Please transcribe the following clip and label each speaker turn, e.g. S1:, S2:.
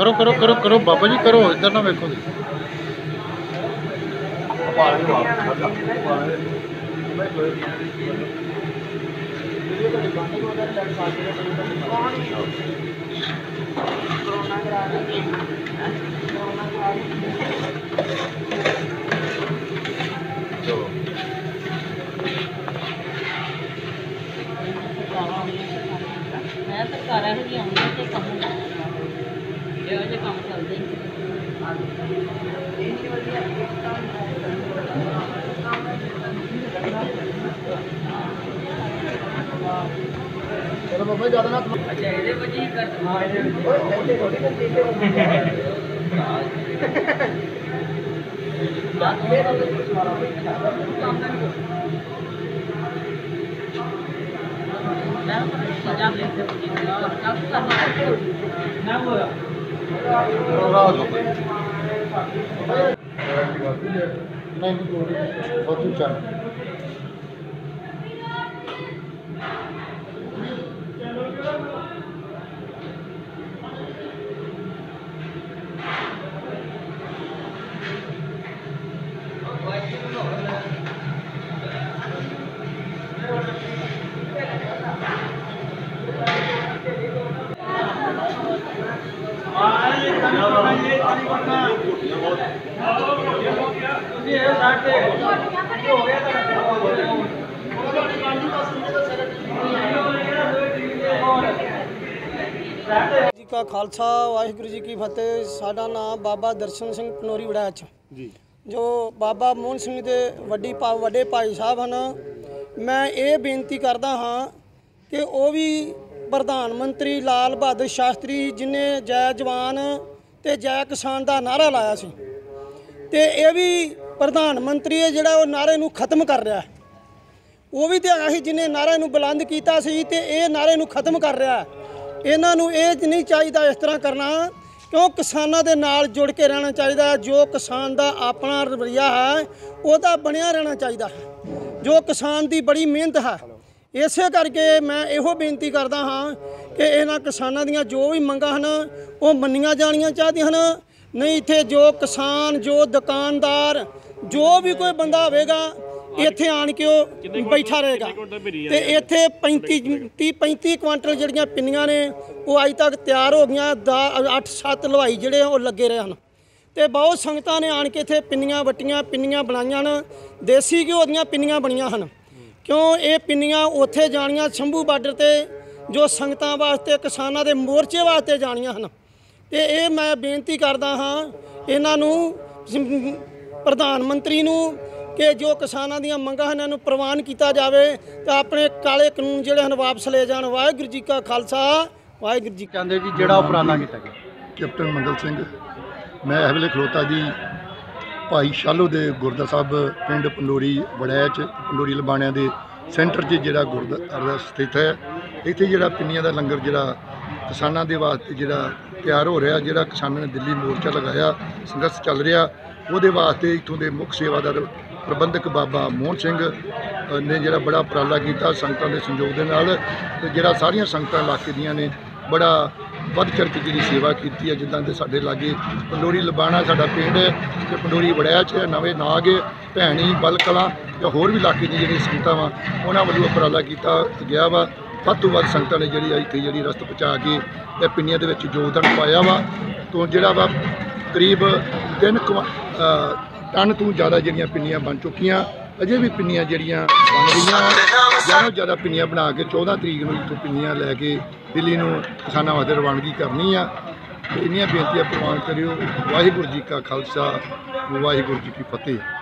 S1: करो करो करो करो बाबा जी करो, इधर ना वेखो जी।
S2: मैं सरकार ਇਹੋ ਜਿਹੀ ਆਉਂਦੀ ਤੇ ਕੰਮ ਇਹੋ ਜਿਹੇ ਕੰਮ ਚੱਲਦੇ
S1: चलो बाबा ज़्यादा ना
S2: ਅੱਛਾ ਇਹਦੇ ਵਜੀ ਕਰ ਹਾਂ
S1: बहुत ऊँचा
S3: जी का खालसा वाहिगुरु जी की फतेह। साडा नाम बाबा दर्शन सिंह पनोरी वड़ैच जी, जो बाबा मोहन सिंह के वड्डे भाई साहब हैं। मैं ये बेनती करदा हाँ कि वो भी प्रधानमंत्री लाल बहादुर शास्त्री जिन्हें जय जवान ते जय किसान का नारा लाया सी, ते ये भी प्रधानमंत्री है जिहड़ा वो नारे नूं खत्म कर रहा है। वो भी तो आही जिन्हें नारे नूं बुलंद कीता सी ते ये नारे नूं खत्म कर रहा है। इन्हां नूं ये नहीं चाहिए इस तरह करना, क्यों किसानों के नाल जुड़ के रहना चाहिए। जो किसान का अपना रवैया है वह बनिया रहना चाहिए, जो किसान की बड़ी मेहनत है। इस करके मैं इहो बेनती करदा हाँ कि इन्हां किसानों दी जो भी मंगां हैं वो मन्नियां जानियां चाहिए हैं। नहीं इत्थे जो किसान जो दुकानदार जो भी कोई बंदा होगा इत्थे आन के बैठा रहेगा। तो इत्थे 35 क्वांटल जड़ियाँ पिन्नियां ने वो अज तक तैयार हो गई। 8-7 हलवाई जोड़े वो लगे रहे हैं, तो बहुत संगतां ने आन के इत्थे पिन्नियां वट्टियां पिन्नियां बनाईयां न। देसी घ्यो दीयां पिन्नियां बनियां हैं, क्यों ये पिन्नियां उत्थे जानियां शंभू बार्डर ते जो संगतां वास्ते किसानां दे मोर्चे वास्ते जानियां हैं। तो ये मैं बेनती करदा हाँ इन्हां नूं प्रधानमंत्री नूं कि जो किसानों दी मंगां हैं इन्हां प्रवान किया जाए तो अपने काले कानून जिहड़े हैं वापस ले जाण। वाहिगुरू जी का खालसा वाहिगुरू जी
S1: कहते जी जोड़ा उपराला किया गया।
S4: कैप्टन मंगल सिंह मैं इस वेले खलोता जी भाई शालो दे गुरदा साहब पिंड पंडोरी वड़ैच पंडोरी लबाणिया के सेंटर च जोड़ा गुरद्वारा स्थित है। इत्थे जोड़ा पिन्नियां का लंगर जोड़ा किसानों के वास्ते जोड़ा तैयार हो रहा, जोड़ा किसानों ने दिल्ली मोर्चा लगाया संघर्ष चल रहा वो वास्ते इत्थों के मुख्य सेवादार प्रबंधक बाबा मोहन सिंह ने जोड़ा बड़ा उपराला किया संगतां के संयोग के नाल। ते जोड़ा सारिया संगतां इलाके दियां ने बड़ा वध चढ़ के जी सेवा की है। जिदा के साढ़े लागे पंडोरी लबाणा साडा पिंड है, तो पंडोरी वड़ैच है, नवे नाग है, भैणी बल कलां या होर भी इलाके की जी संगतां वा उन्होंने वालों उपराला किया गया वा। वध तो वध संगतां ने जी इत्थे जी रस्त पहुँचा के पिन्नियां दे विच योगदान पाया वा। तो जोड़ा वा करीब 3 टन तो ज़्यादा जड़ियाँ पिन्नियां बन चुकियाँ। अजे भी पिन्नियां जड़ियाँ बन रही, ज़्यादा ज़्यादा पिन्नियां बना के 14 तरीक को इतों पिन्नियां लैके दिल्ली में किसानों वास्ते रवानगी करनी आ। इन्नियां बेनतियां प्रवान करियो। वाहिगुरू जी का खालसा वाहिगुरू जी की फतेह।